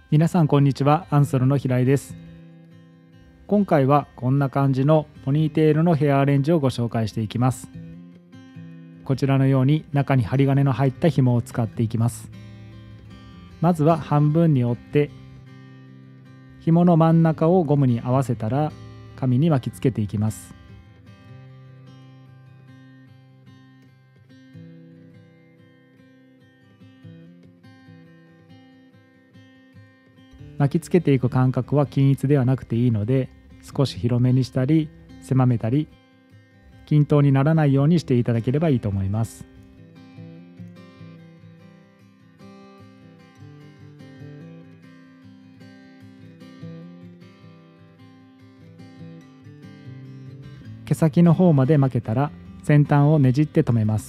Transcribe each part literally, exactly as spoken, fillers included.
皆さんこんにちは。アンソロの平井です。今回はこんな感じのポニーテールのヘアアレンジをご紹介していきます。こちらのように中に針金の入った紐を使っていきます。まずは半分に折って紐の真ん中をゴムに合わせたら紙に巻きつけていきます。巻きつけていく間隔は均一ではなくていいので、少し広めにしたり狭めたり均等にならないようにしていただければいいと思います。毛先の方まで巻けたら先端をねじって留めます。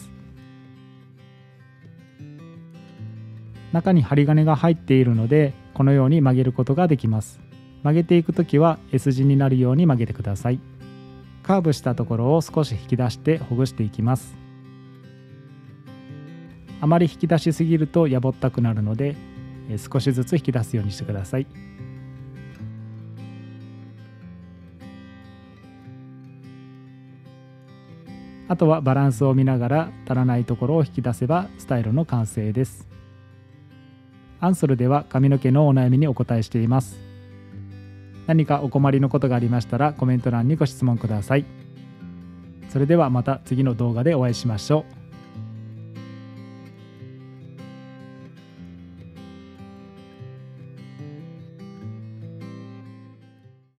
中に針金が入っているのでこのように曲げることができます。曲げていくときは S 字になるように曲げてください。カーブしたところを少し引き出してほぐしていきます。あまり引き出しすぎるとやぼったくなるので少しずつ引き出すようにしてください。あとはバランスを見ながら足らないところを引き出せばスタイルの完成です。アンソルでは髪の毛のお悩みにお答えしています。何かお困りのことがありましたらコメント欄にご質問ください。それではまた次の動画でお会いしましょう。